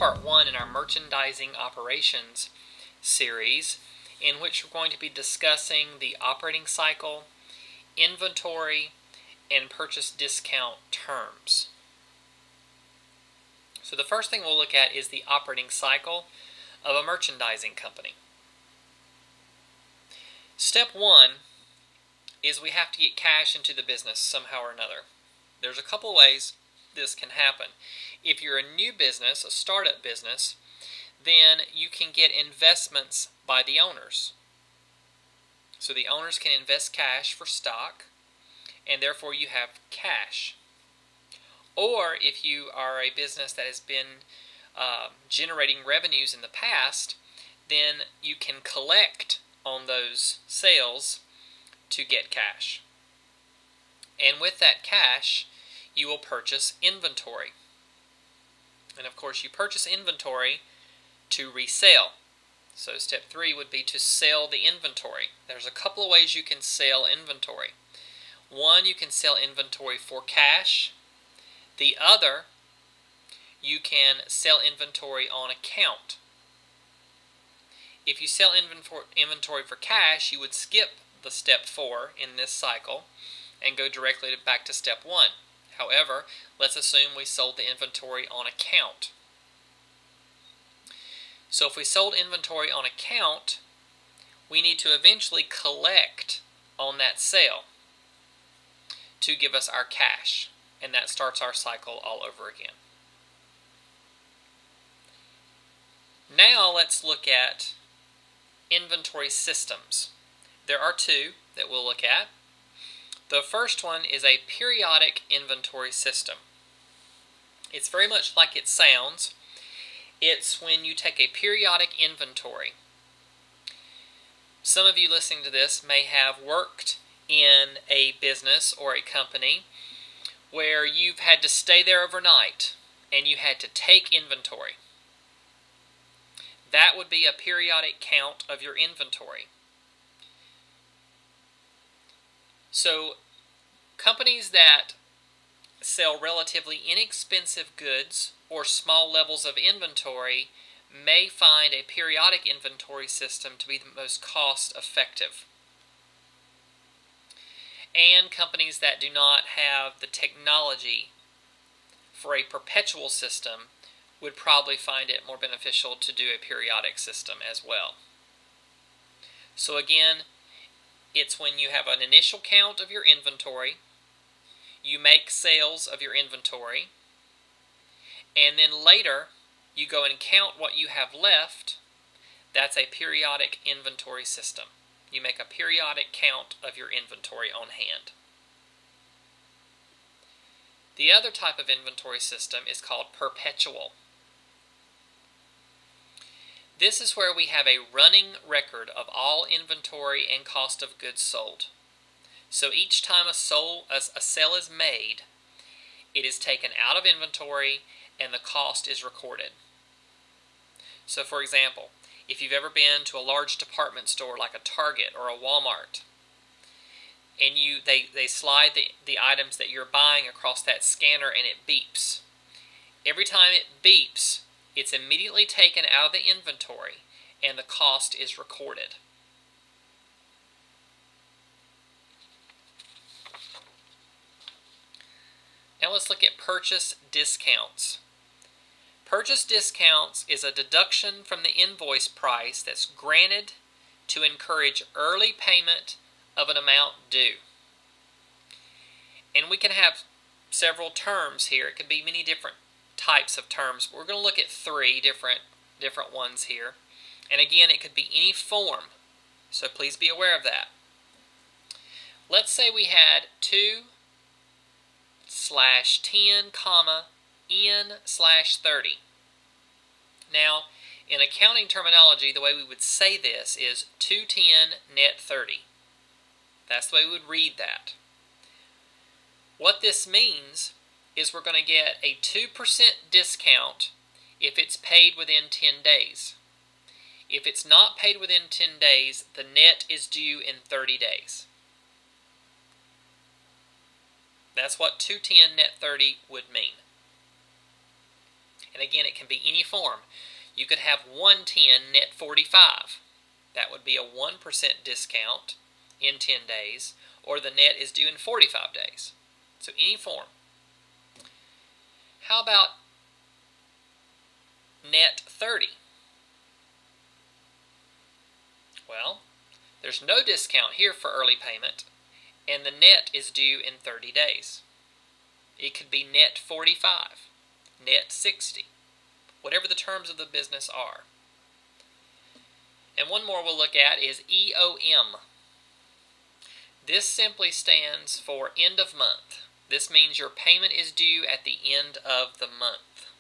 part 1 in our merchandising operations series, in which we're going to be discussing the operating cycle, inventory, and purchase discount terms. So the first thing we'll look at is the operating cycle of a merchandising company. Step 1 is we have to get cash into the business somehow or another. There's a couple ways this can happen. If you're a new business, a startup business, then you can get investments by the owners. So the owners can invest cash for stock, and therefore you have cash. Or if you are a business that has been generating revenues in the past, then you can collect on those sales to get cash. And with that cash, you will purchase inventory. And of course, you purchase inventory to resell. So step 3 would be to sell the inventory. There's a couple of ways you can sell inventory. One, you can sell inventory for cash. The other, you can sell inventory on account. If you sell inventory for cash, you would skip the step 4 in this cycle and go directly back to step 1. However, let's assume we sold the inventory on account. So if we sold inventory on account, we need to eventually collect on that sale to give us our cash, and that starts our cycle all over again. Now let's look at inventory systems. There are 2 that we'll look at. The first one is a periodic inventory system. It's very much like it sounds. It's when you take a periodic inventory. Some of you listening to this may have worked in a business or a company where you've had to stay there overnight and you had to take inventory. That would be a periodic count of your inventory. So companies that sell relatively inexpensive goods or small levels of inventory may find a periodic inventory system to be the most cost effective. And companies that do not have the technology for a perpetual system would probably find it more beneficial to do a periodic system as well. So again, it's when you have an initial count of your inventory, you make sales of your inventory, and then later you go and count what you have left. That's a periodic inventory system. You make a periodic count of your inventory on hand. The other type of inventory system is called perpetual. This is where we have a running record of all inventory and cost of goods sold. So each time a sale is made, it is taken out of inventory and the cost is recorded. So for example, if you've ever been to a large department store like a Target or a Walmart, and they slide the items that you're buying across that scanner and it beeps. Every time it beeps, it's immediately taken out of the inventory and the cost is recorded. Now let's look at purchase discounts. Purchase discounts is a deduction from the invoice price that's granted to encourage early payment of an amount due. And we can have several terms here. It could be many different types of terms. We're going to look at 3 different ones here. And again, it could be any form, so please be aware of that. Let's say we had 2/10, N/30. Now, in accounting terminology, the way we would say this is 210 net 30. That's the way we would read that. What this means is we're going to get a 2% discount if it's paid within 10 days. If it's not paid within 10 days, the net is due in 30 days. That's what 210 net 30 would mean. And again, it can be any form. You could have 110 net 45. That would be a 1% discount in 10 days, or the net is due in 45 days. So any form. How about net 30? Well, there's no discount here for early payment, and the net is due in 30 days. It could be net 45, net 60, whatever the terms of the business are. And one more we'll look at is EOM. This simply stands for end of month. This means your payment is due at the end of the month.